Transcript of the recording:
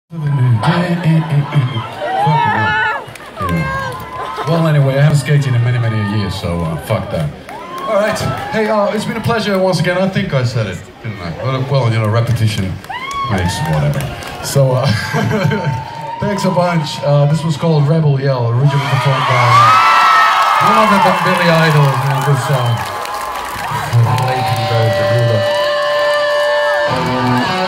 Well, anyway, I haven't skated in many years, so fuck that. All right. Hey, it's been a pleasure once again. I think I said it, didn't I? Well, you know, repetition makes whatever. So, thanks a bunch. This was called Rebel Yell, originally performed by none other than Billy Idol in this song. Late